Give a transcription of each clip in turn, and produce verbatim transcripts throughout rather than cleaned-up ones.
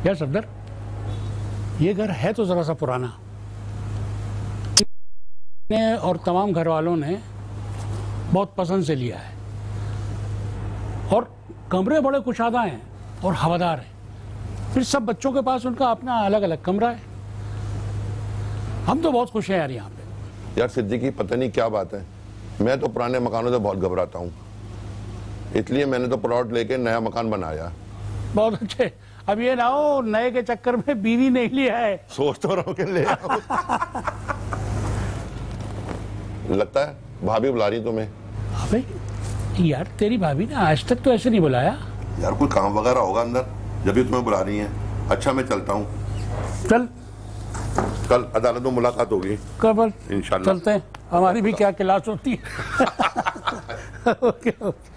यार सफदर, ये घर है तो जरा सा पुराना और तमाम घर वालों ने बहुत पसंद से लिया है, और कमरे बड़े कुशादा हैं और हवादार हैं। फिर सब बच्चों के पास उनका अपना अलग अलग कमरा है। हम तो बहुत खुश हैं यार यहाँ पे। यार सिद्दीकी, पता नहीं क्या बात है, मैं तो पुराने मकानों से बहुत घबराता हूँ, इसलिए मैंने तो प्लॉट लेके नया मकान बनाया। बहुत अच्छे। अब ये ना हो नए के चक्कर में बीवी नहीं लिया है। सोच तो रहा हूँ कि ले आओ। लगता है भाभी बुला रही तुम्हें। अबे यार, तेरी भाभी ने आज तक तो ऐसे नहीं बुलाया। यार कोई काम वगैरह होगा अंदर, जब भी तुम्हें बुला रही हैं। अच्छा मैं चलता हूँ। चल, कल अदालत में मुलाकात होगी। कल इंशाल्लाह चलते हैं, हमारी भी क्या क्लास होती है। Okay okay.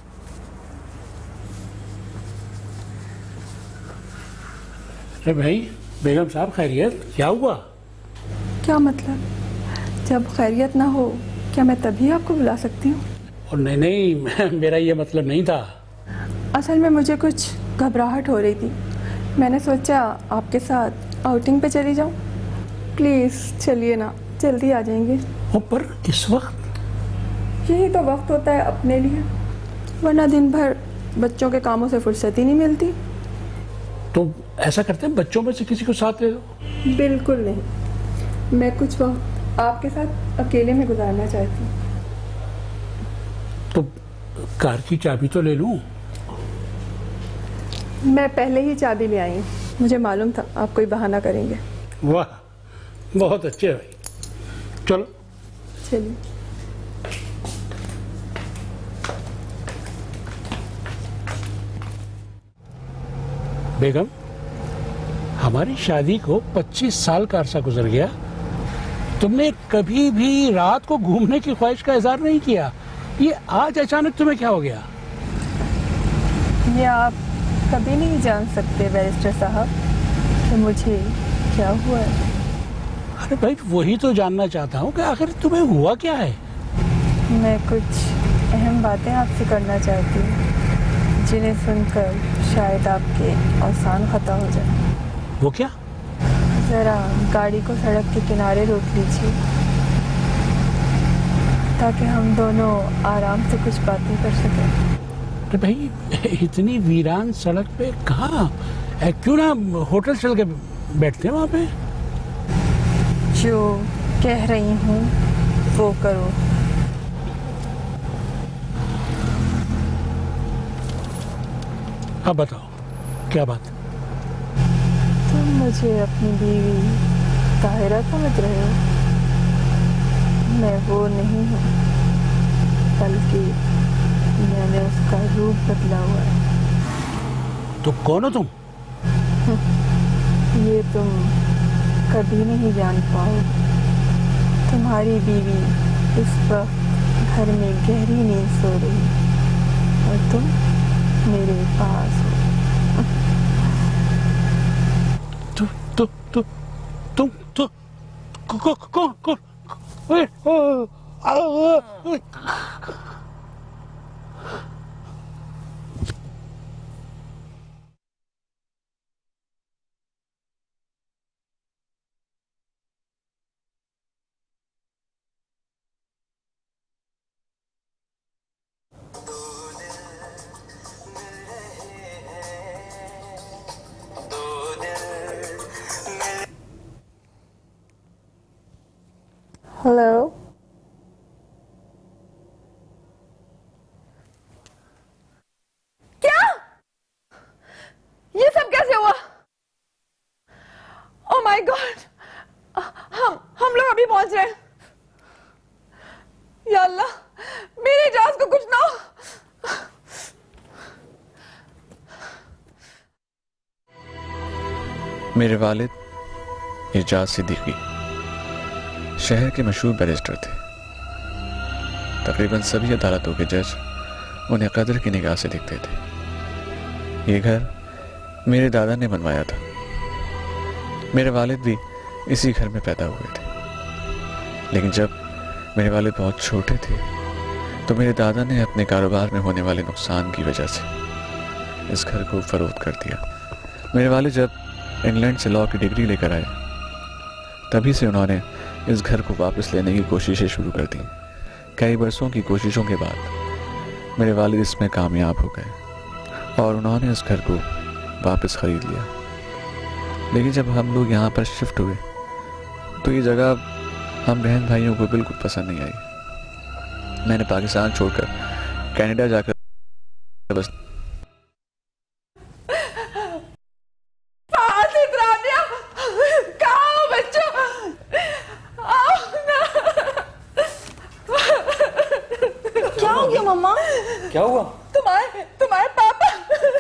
अरे भाई, बेगम साहब खैरियत? क्या हुआ? क्या मतलब? जब खैरियत ना हो क्या मैं तभी आपको बुला सकती हूँ? और नहीं नहीं, मेरा ये मतलब नहीं था। असल में मुझे कुछ घबराहट हो रही थी, मैंने सोचा आपके साथ आउटिंग पे चली जाऊँ। प्लीज़ चलिए ना, जल्दी आ जाएंगे। पर इस वक्त? यही तो वक्त होता है अपने लिए, वरना दिन भर बच्चों के कामों से फुर्सत ही नहीं मिलती। तो ऐसा करते हैं, बच्चों में से किसी को साथ ले लो। बिल्कुल नहीं, मैं कुछ वक्त आपके साथ अकेले में गुजारना चाहती हूँ। तो कार की चाबी तो ले लूं? मैं पहले ही चाबी ले आई, मुझे मालूम था आप कोई बहाना करेंगे। वाह, बहुत अच्छे भाई, चलो चलिए। बेगम, हमारी शादी को पच्चीस साल का अरसा गुजर गया, तुमने कभी भी रात को घूमने की ख्वाहिश का इजहार नहीं किया। ये आज अचानक तुम्हें क्या हो गया? ये आप कभी नहीं जान सकते बैरिस्टर साहब कि मुझे क्या हुआ है। अरे भाई, वही तो जानना चाहता हूँ कि आखिर तुम्हें हुआ क्या है। मैं कुछ अहम बातें आपसे करना चाहती हूँ, जिन्हें सुनकर शायद आपके आसान खता हो जाए। वो क्या? ज़रा गाड़ी को सड़क के किनारे रोक लीजिए, ताकि हम दोनों आराम से कुछ बातें कर सकें। अरे भाई, इतनी वीरान सड़क पे कहाँ? क्यों ना होटल चल के बैठते हैं वहाँ पे। जो कह रही हूँ वो करो। अब बताओ, क्या बात? तुम मुझे अपनी बीवी ताहिरा समझ रहे हो? मैं वो नहीं हूँ, बल्कि मैंने उसका रूप बदला हुआ है। तो कौन हो तुम? ये तुम कभी नहीं जान पाओगे। तुम्हारी बीवी इस वक्त घर में गहरी नींद सो रही और तुम मेरे पास हो। तु, तु, तु, तुम तो कौन कौन कौन? हेलो, क्या? ये सब कैसे हुआ? ओह माय गॉड, हम हम लोग अभी पहुंच रहे हैं। या अल्लाह, मेरी इजाज को कुछ ना हो। मेरे वालिद इजाज सिद्दीकी शहर के मशहूर बैरिस्टर थे। तकरीबन सभी अदालतों के जज उन्हें कदर की निगाह से देखते थे। ये घर मेरे दादा ने बनवाया था। मेरे वालिद भी इसी घर में पैदा हुए थे, लेकिन जब मेरे वालिद बहुत छोटे थे तो मेरे दादा ने अपने कारोबार में होने वाले नुकसान की वजह से इस घर को फरोख्त कर दिया। मेरे वालिद जब इंग्लैंड से लॉ की डिग्री लेकर आए। तभी से उन्होंने इस घर को वापस लेने की कोशिशें शुरू कर दी। कई बरसों की कोशिशों के बाद मेरे वालिद इसमें कामयाब हो गए और उन्होंने इस घर को वापस ख़रीद लिया। लेकिन जब हम लोग यहाँ पर शिफ्ट हुए तो ये जगह हम बहन भाइयों को बिल्कुल पसंद नहीं आई। मैंने पाकिस्तान छोड़कर कनाडा जाकर बस क्या हो गया मम्मा? क्या हुआ? तुम्हारे तुम्हारे पापा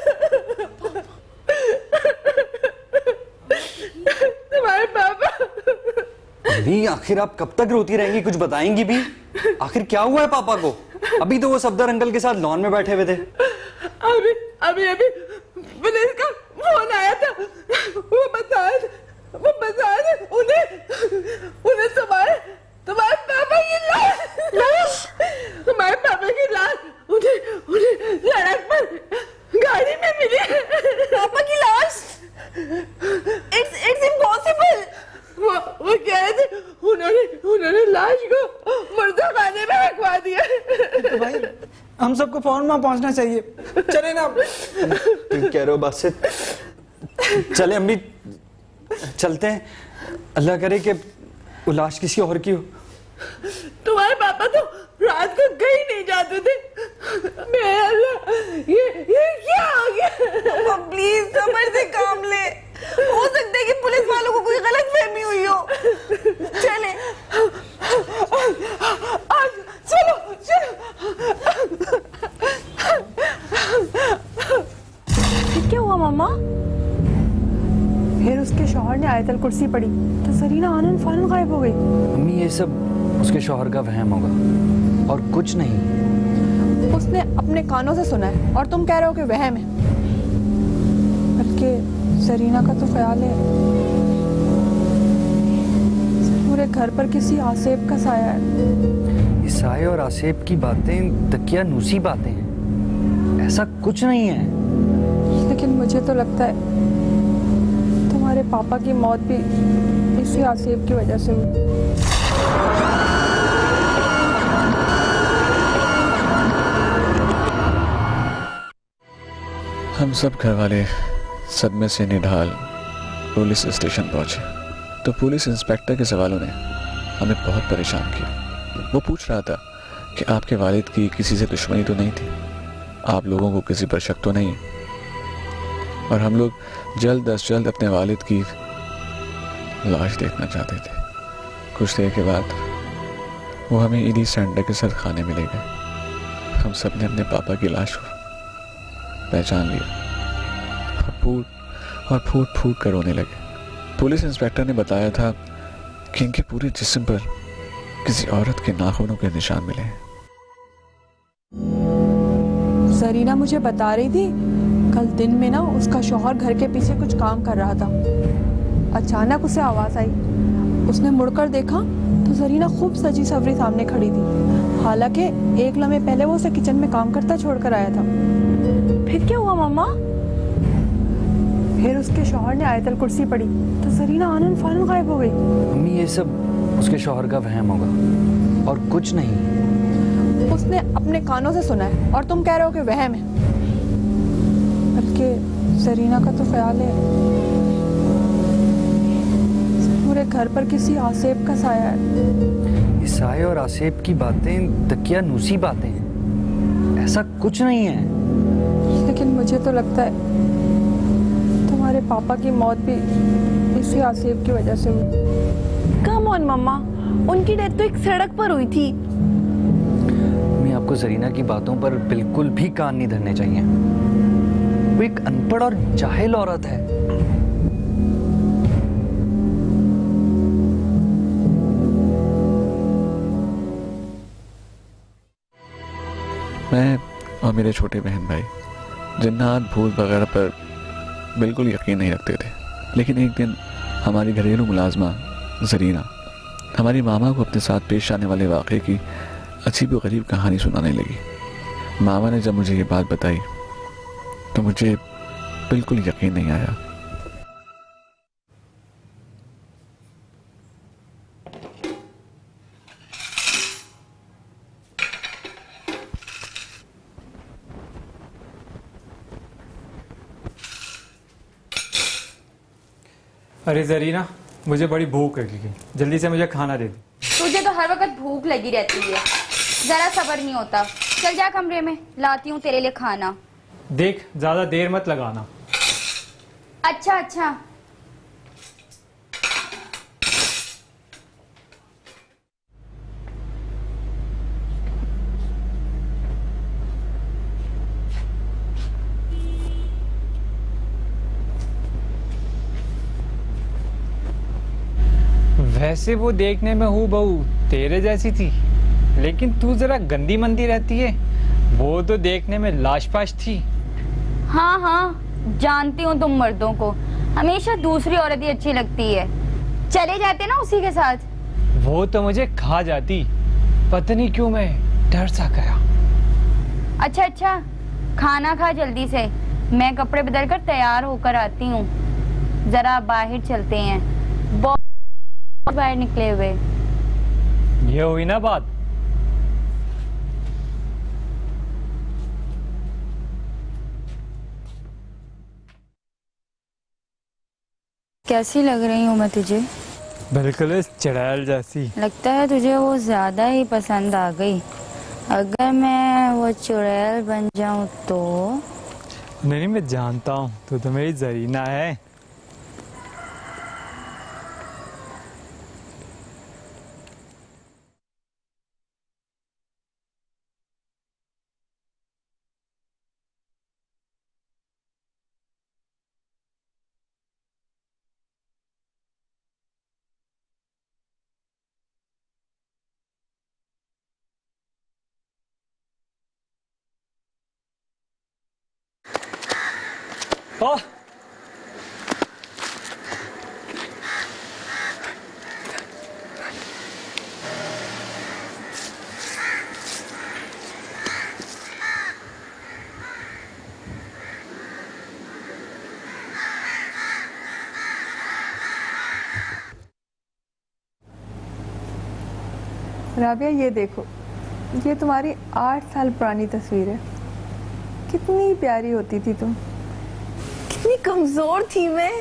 तुम्हारे पापा अभी आखिर आप कब तक रोती रहेंगी? कुछ बताएंगी भी? आखिर क्या हुआ है पापा को? अभी तो वो सफदर अंकल के साथ लॉन में बैठे हुए थे। अभी अभी अभी पुलिस का फोन आया था। वो बता वो बता उन्हें उन्हें तुम्हारे तुम्हारे पापा की लाश तुम्हारे पापा की लाश उन्हें उन्हें सड़क पर गाड़ी में मिली। पापा की लाश? It's it's impossible. वो वो कह रहे थे उन्होंने उन्होंने लाश को मुर्दा खाने में रखवा दिया। तो भाई हम सबको फौरन वहां पहुंचना चाहिए। चले ना। ठीक कह रहे हो बासित। चले अम्मी चलते हैं। अल्लाह करे कि वो लाश किसी और की हो। तुम्हारे पापा तो रात को कहीं नहीं जाते थे। मेरे अल्लाह ये ये क्या हो गया? प्लीज समझ से काम ले। हो सकता है कि पुलिस वालों को कोई गलत फहमी हुई हो। चले आज चलो चलो। फिर क्या हुआ मम्मा? फिर उसके शौहर ने आयतल कुर्सी पढ़ी तो सरीना आनन फानन गायब हो गई। अम्मी ये सब उसके शौहर का वहम होगा और कुछ नहीं। उसने अपने कानों से सुना है और तुम कह रहे हो कि वहम है। बल्कि सरीना का तो ख्याल है पूरे घर पर किसी आसेब का साया है। इस साये और आसेब की बातें तकिया नूसी बातें हैं। ऐसा कुछ नहीं है। लेकिन मुझे तो लगता है तुम्हारे पापा की मौत भी इसी आसेब की वजह से हुई। हम सब घर वाले सदमे से निढाल पुलिस स्टेशन पहुंचे तो पुलिस इंस्पेक्टर के सवालों ने हमें बहुत परेशान किया। वो पूछ रहा था कि आपके वालिद की किसी से दुश्मनी तो नहीं थी, आप लोगों को किसी पर शक तो नहीं, और हम लोग जल्द अज जल्द अपने वालिद की लाश देखना चाहते थे। कुछ देर के बाद वो हमें ईदी सेंटर के साथ खाने में ले गए। हम सब ने अपने पापा की लाश को पहचान लिया और फूट और फूट फूट कर रोने लगे। पुलिस इंस्पेक्टर ने बताया था कि इनके पूरे जिस्म पर किसी औरत के नाखूनों के निशान मिले हैं। सरीना मुझे बता रही थी कल दिन में ना उसका शौहर घर के पीछे कुछ काम कर रहा था। अचानक उसे आवाज आई। उसने मुड़कर देखा तो सरीना खूब सजी सवरी सामने खड़ी थी। हालांकि एक लम्हे पहले वो उसे किचन में काम करता छोड़कर आया था। फिर क्या हुआ मम्मा? फिर उसके शौहर ने आयतल कुर्सी पढ़ी तो सरीना आनन फानन गायब हो गई। अम्मी ये सब उसके शौहर का वहम होगा और कुछ नहीं। उसने अपने कानों से सुना है और तुम कह रहे हो कि वहम है। बल्कि सरीना का तो ख्याल है पूरे घर पर किसी आसेब का साया है। इस साये और आसेब की बातें तकिया नूसी बातें हैं। ऐसा कुछ नहीं है। लेकिन मुझे तो लगता है तुम्हारे पापा की मौत भी इसी आसेब की वजह से हुई। कम ऑन मम्मा, उनकी डेथ तो एक सड़क पर हुई थी। मैं आपको जरीना की बातों पर बिल्कुल भी कान नहीं धरने चाहिए। वो एक अनपढ़ और जाहिल औरत है। मैं और मेरे छोटे बहन भाई जिन्नात भूत वगैरह पर बिल्कुल यकीन नहीं रखते थे, लेकिन एक दिन हमारी घरेलू मुलाजमा जरीना हमारी मामा को अपने साथ पेश आने वाले वाक़े की अजीब व गरीब कहानी सुनाने लगी। मामा ने जब मुझे ये बात बताई तो मुझे बिल्कुल यकीन नहीं आया। अरे जरीना, मुझे बड़ी भूख लगी, जल्दी से मुझे खाना दे दे। तुझे तो हर वक्त भूख लगी रहती है, जरा सब्र नहीं होता। चल जा कमरे में, लाती हूँ तेरे लिए खाना। देख, ज्यादा देर मत लगाना। अच्छा अच्छा। वैसे वो देखने में हूँ बहू तेरे जैसी थी, लेकिन तू जरा गंदी मंदी रहती है। वो तो देखने में लाशपाश थी। हाँ हाँ, जानती हूँ तुम मर्दों को हमेशा दूसरी औरत ही अच्छी लगती है। चले जाते ना उसी के साथ। वो तो मुझे खा जाती, पता नहीं क्यों मैं डर सा गया। अच्छा अच्छा, खाना खा जल्दी से, मैं कपड़े बदल कर तैयार होकर आती हूँ। जरा बाहर चलते हैं, बहुत बाहर निकले हुए। ये हुई ना बात। कैसी लग रही हूँ मैं तुझे? बिल्कुल इस चुड़ैल जैसी। लगता है तुझे वो ज्यादा ही पसंद आ गई। अगर मैं वो चुड़ैल बन जाऊं तो? नहीं, मैं जानता हूँ तू तो मेरी जरीना है। ओ! राबिया, ये देखो, ये तुम्हारी आठ साल पुरानी तस्वीर है। कितनी प्यारी होती थी तुम, कितनी कमजोर थी मैं।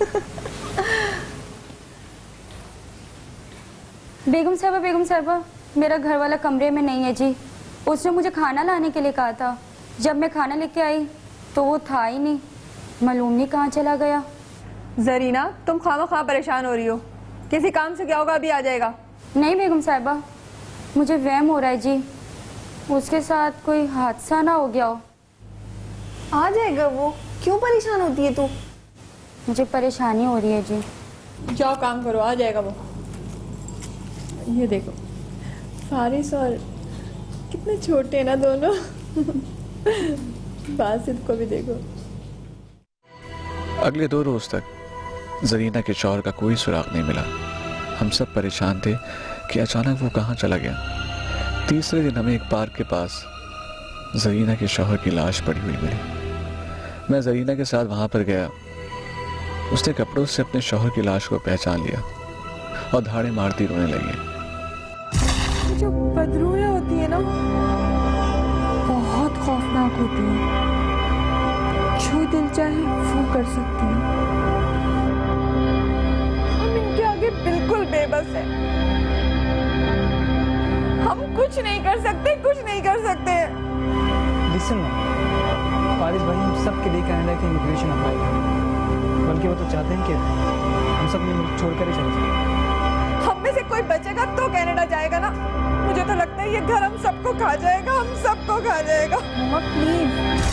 बेगम साहबा, बेगम साहबा, मेरा घर वाला कमरे में नहीं है जी। उसने मुझे खाना लाने के लिए कहा था। जब मैं खाना लेके आई तो वो था ही नहीं, मालूम नहीं कहाँ चला गया। जरीना, तुम खामा-खा परेशान हो रही हो। किसी काम से क्या होगा, अभी आ जाएगा। नहीं बेगम साहबा, मुझे वहम हो रहा है जी, उसके साथ कोई हादसा ना हो गया हो। आ जाएगा वो, क्यों परेशान होती है तू? मुझे परेशानी हो रही है जी। जाओ काम करो, आ जाएगा वो। ये देखो, फारिस और कितने छोटे हैं ना दोनों। बासित को भी देखो। अगले दो रोज तक जरीना के शौहर का कोई सुराग नहीं मिला। हम सब परेशान थे कि अचानक वो कहाँ चला गया। तीसरे दिन हमें एक पार्क के पास जरीना के शौहर की लाश पड़ी हुई मिली। मैं जरीना के साथ वहां पर गया। उसने कपड़ों से अपने शौहर की लाश को पहचान लिया और धाड़े मारती रोने लगी। जो बदरूहें होती है ना, बहुत खौफनाक होती है। जो दिल चाहे वो कर सकती है। हम इनके आगे बिल्कुल बेबस हैं। हम कुछ नहीं कर सकते, कुछ नहीं कर सकते। लिसन ना, फारिस भाई हम सब के लिए कनाडा की इमिग्रेशन अप्लाई करें, बल्कि वो तो चाहते हैं कि हम सब ये मुल्क छोड़कर ही चले जाएं। हम में से कोई बचेगा तो कनाडा जाएगा ना। मुझे तो लगता है ये घर हम सबको खा जाएगा, हम सबको खा जाएगा। मम्मा प्लीज।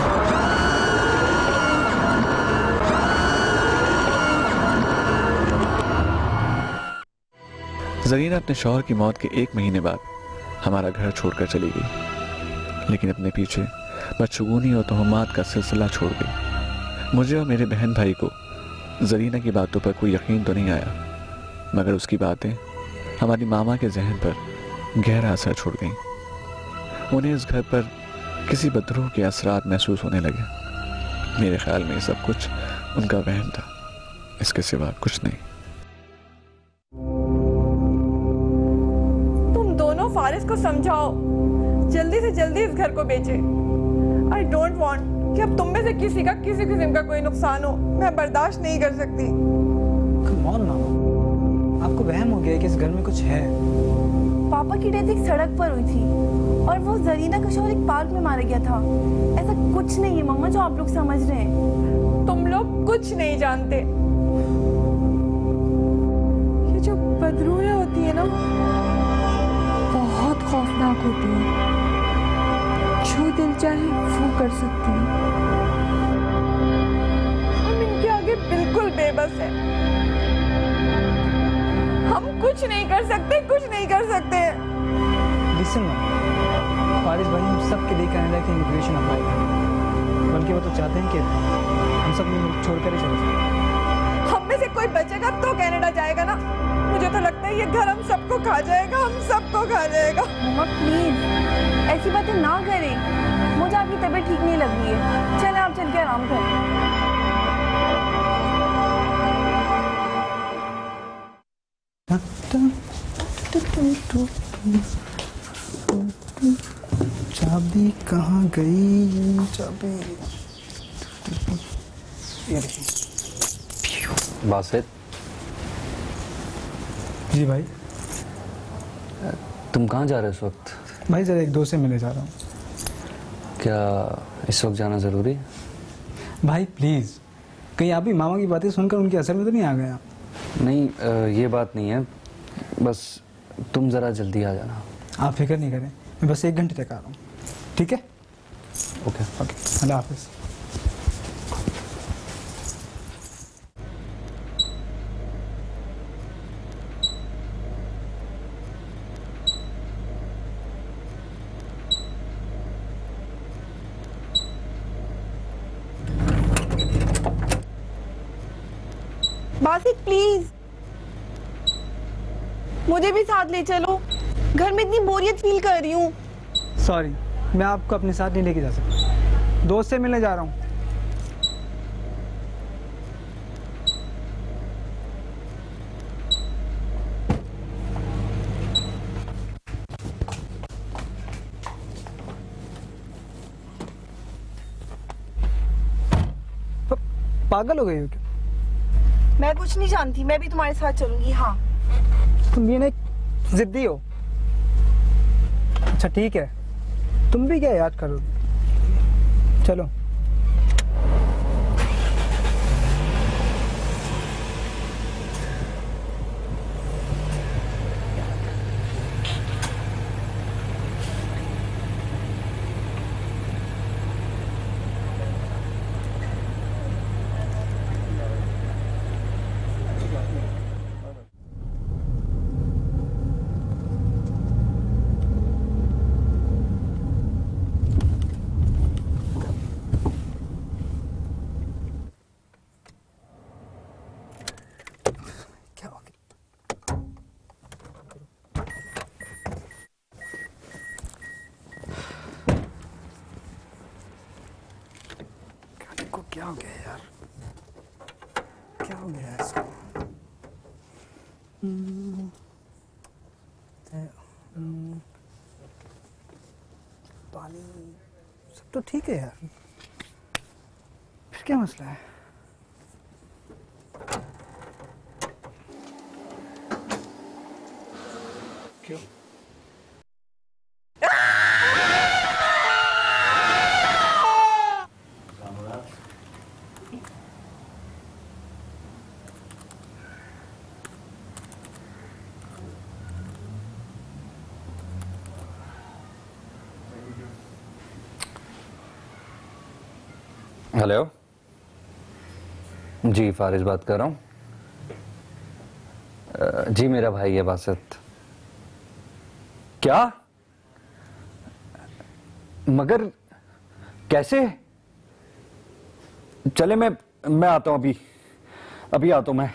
जरीना अपने शौहर की मौत के एक महीने बाद हमारा घर छोड़कर चली गई, लेकिन अपने पीछे बदशगुनी और तोहमात का सिलसिला छोड़ गई। मुझे और मेरे बहन भाई को जरीना की बातों पर कोई यकीन तो नहीं आया, मगर उसकी बातें हमारी मामा के जहन पर गहरा असर छोड़ गईं। उन्हें इस घर पर किसी बदरूह के असरात महसूस होने लगे। मेरे ख्याल में सब कुछ उनका वहम था, इसके सिवा कुछ नहीं। तुम दोनों फारिस को समझाओ, जल्दी से जल्दी इस घर को बेचे। आई डोंट वॉन्ट कि अब तुम में से किसी का किसी किस्म का कोई नुकसान हो। मैं बर्दाश्त नहीं कर सकती। ऑन मामा, आपको वहम हो गया है कि इस घर में कुछ है। पापा की डेथ एक सड़क पर हुई थी और वो जरीना कशोर एक पार्क में मारा गया था। ऐसा कुछ नहीं है मम्मा जो आप लोग समझ रहे हैं। तुम लोग कुछ नहीं जानते। ये जो बदरूहें होती है ना, बहुत खौफनाक होती है। जो दिल चाहे वो कर सकती है। हम इनके आगे बिल्कुल बेबस हैं। हम कुछ नहीं कर सकते, कुछ नहीं कर सकते। लिसन फारिस भाई हम सब के लिए कनाडा की इमिग्रेशन अप्लाई करें, बल्कि वो तो चाहते हैं कि हम सब मुल्क छोड़कर ही चले जाएं। हम में से कोई बचेगा तो कनाडा जाएगा ना। मुझे तो लगता है ये घर हम सबको खा जाएगा, हम सबको खा जाएगा। मम्मा प्लीज ऐसी बातें ना करें, मुझे आपकी तबीयत ठीक नहीं लग रही है। चले आप चल के आराम करें। चाबी कहाँ गई? चाबी बासित। जी भाई। तुम कहाँ जा रहे हो इस वक्त? भाई जरा एक दोस्त से मिलने जा रहा हूँ। क्या इस वक्त जाना जरूरी है? भाई प्लीज, कहीं आप भी मामा की बातें सुनकर उनके असर में तो नहीं आ गया? नहीं, ये बात नहीं है, बस तुम जरा जल्दी आ जाना। आप फिक्र नहीं करें, मैं बस एक घंटे तक आ रहा हूँ। ठीक है? ओके ओके, अल्लाह हाफिज। बासित प्लीज मुझे भी साथ ले चलो, घर में इतनी बोरियत फील कर रही हूँ। सॉरी, मैं आपको अपने साथ नहीं लेके जा सकता। दोस्त से मिलने जा रहा हूँ। पागल हो गई हो क्या? मैं कुछ नहीं जानती, मैं भी तुम्हारे साथ चलूंगी। हाँ तुम भी नहीं जिद्दी हो। अच्छा ठीक है, तुम भी क्या याद करो। चलो। क्या हो गया यार? क्या हो गया इसको? पानी सब तो ठीक है यार, फिर क्या मसला है? क्यों? हेलो जी, फारिस बात कर रहा हूँ। जी मेरा भाई है बासित। क्या? मगर कैसे? चले मैं मैं आता हूँ, अभी अभी आता हूँ मैं।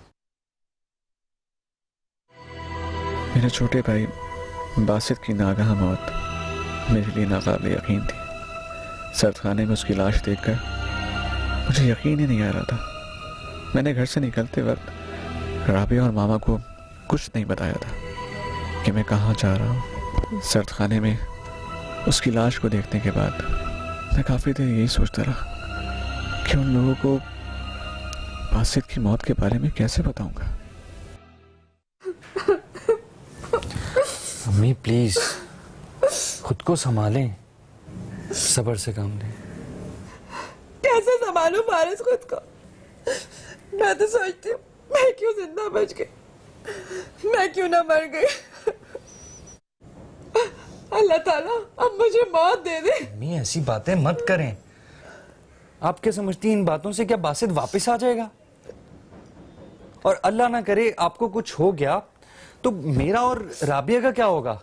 मेरे छोटे भाई बासित की नागाह मौत मेरे लिए नाकाबिल यकीन थी। सर्द खाने में उसकी लाश देखकर मुझे यकीन ही नहीं आ रहा था। मैंने घर से निकलते वक्त राबिया और मामा को कुछ नहीं बताया था कि मैं कहाँ जा रहा हूँ। सर्द खाने में उसकी लाश को देखने के बाद मैं काफ़ी देर यही सोचता रहा कि उन लोगों को बासित की मौत के बारे में कैसे बताऊंगा? अम्मी प्लीज खुद को संभालें, सब्र से काम लें। कैसे संभालूं फारिस खुद को? मैं तो सोचती हूँ मैं क्यों जिंदा बच गई, मैं क्यों ना मर गई। अल्लाह ताला अब मुझे मौत दे दे। अम्मी ऐसी बातें मत करें। आप क्या समझती हैं इन बातों से क्या बासित वापस आ जाएगा? और अल्लाह ना करे आपको कुछ हो गया तो मेरा और राबिया का क्या होगा?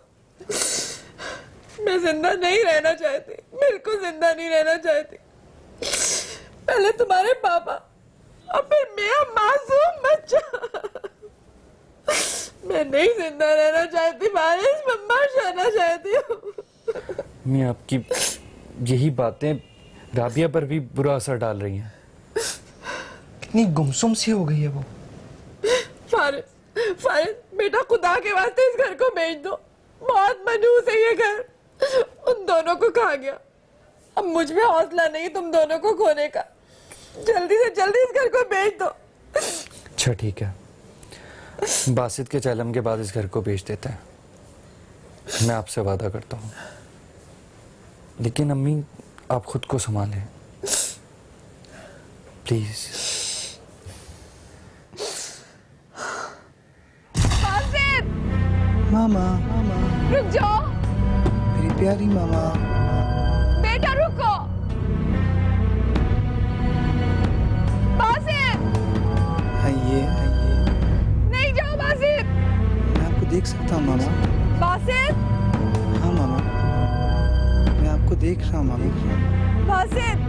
मैं जिंदा नहीं रहना चाहती, बिल्कुल जिंदा नहीं रहना चाहती। पहले तुम्हारे पापा और फिर मेरा मासूम बच्चा। मैं नहीं जिंदा रहना चाहती फारिस, मैं मर जाना चाहती हूँ। मैं आपकी यही बातें राबिया पर भी बुरा असर डाल रही हैं। कितनी गुमसुम सी हो गई है वो। फारिस, फारिस बेटा खुदा के वास्ते इस घर को बेच दो। बहुत मनहूस है ये घर, उन दोनों को खा गया। अब मुझ में हौसला नहीं तुम दोनों को खोने का। जल्दी से जल्दी इस घर को बेच दो। अच्छा ठीक है, बासित के चलम के बाद इस घर को बेच देते हैं, मैं आपसे वादा करता हूँ। लेकिन अम्मी आप खुद को संभालें प्लीज। बासित! मामा मामा रुक जाओ। मेरी प्यारी मामा। बेटा रुको। बासित! आइए आइए, नहीं जाओ बासित। मैं आपको देख सकता हूँ मामा। बासित! हाँ मामा, मैं आपको देख रहा हूँ मामा। बासित!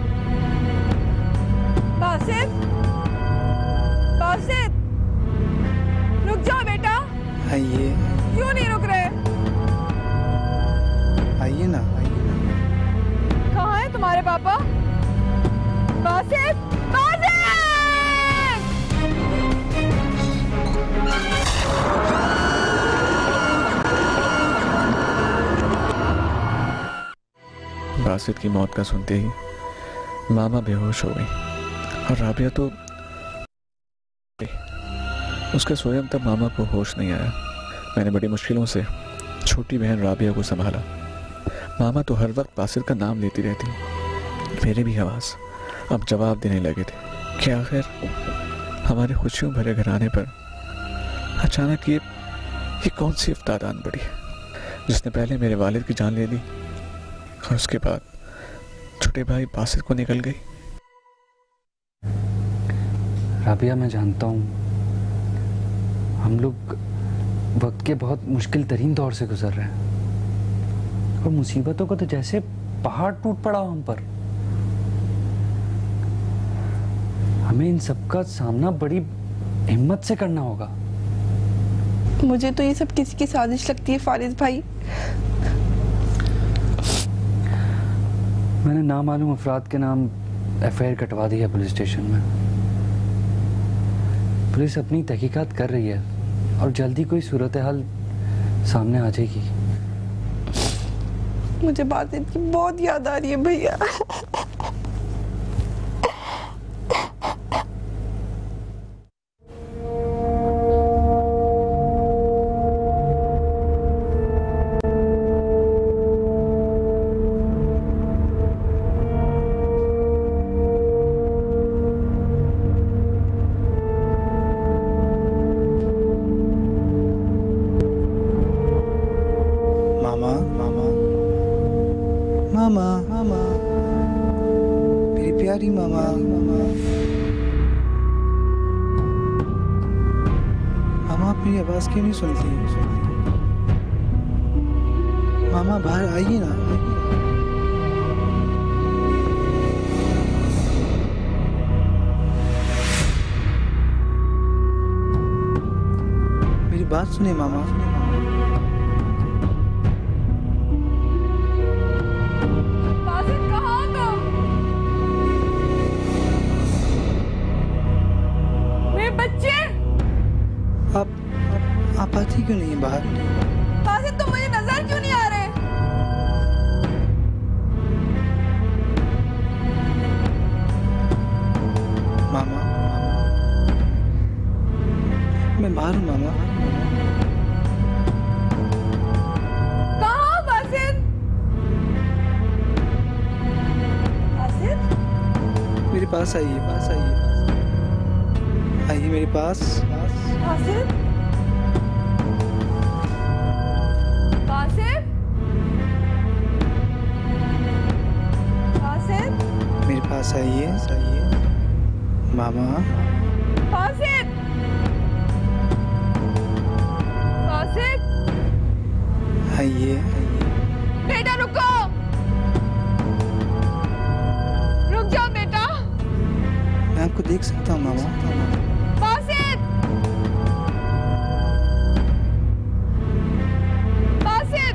बासित! बासित! रुक जाओ बेटा। आइए, क्यों नहीं रुक रहे? आइए ना आइए ना। कहाँ है तुम्हारे पापा? बासित! बासित! बासित की मौत का सुनते ही मामा बेहोश हो गई और राबिया तो उसके सोए तक मामा को होश नहीं आया। मैंने बड़ी मुश्किलों से छोटी बहन राबिया को संभाला। मामा तो हर वक्त बासित का नाम लेती रहती। मेरे भी आवाज़ अब जवाब देने लगे थे कि आखिर हमारे खुशियों भरे घराने पर अचानक ये ये कौन सी इफ्तादान पड़ी जिसने पहले मेरे वालिद की जान ले ली और उसके बाद छोटे भाई बासित को निकल गई। राबिया मैं जानता हूँ हम लोग वक्त के बहुत मुश्किल तरीन दौर से गुजर रहे हैं और मुसीबतों का तो जैसे पहाड़ टूट पड़ा हम पर। हमें इन सब का सामना बड़ी हिम्मत से करना होगा। मुझे तो ये सब किसी की साजिश लगती है फारिस भाई। मैंने नामालूम अफराद के नाम एफ आई आर कटवा दी है पुलिस स्टेशन में। पुलिस अपनी तहकीकात कर रही है और जल्दी कोई सूरत हाल सामने आ जाएगी। मुझे बासित की बहुत याद आ रही है भैया। मामा मामा मेरी प्यारी मामा मामा आप मेरी आवाज क्यों नहीं सुनती? मामा बाहर आइए ना। मेरी बात सुनिए मामा। आप आप आती क्यों नहीं बाहर? बासित तुम मुझे नजर क्यों नहीं आ रहे? मामा बाहर हूँ मामा। कहाँ बासित? बासित? मेरे पास आइए, पास आइए, आइए मेरे पास। बासित? बासित? बासित? मेरे पास आइए, आइए मामा। बासित? बासित? आइए, बेटा रुको, रुक जाओ बेटा। मैं आपको देख सकता हूँ मामा। बासित? बासित?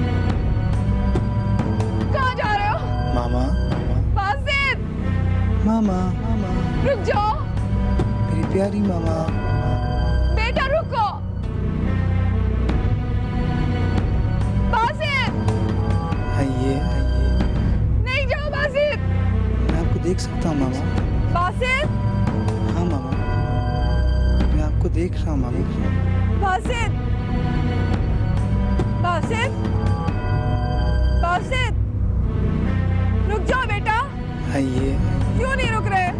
कहाँ जा रहे हो? मामा, बासित? मामा, मामा, रुक जाओ। मेरी प्यारी मामा। बेटा रुको। बासित? आइए, आइए, नहीं जाओ बासित। मैं आपको देख सकता हूँ मामा। बासित? हाँ मामा, मैं आपको देख रहा हूँ मामा। बासित? बासित? बासित? रुक जाओ बेटा। आइए, क्यों नहीं रुक रहे?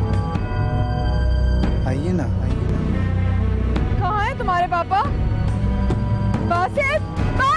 आइए ना, आइए ना। कहाँ है तुम्हारे पापा? बासित?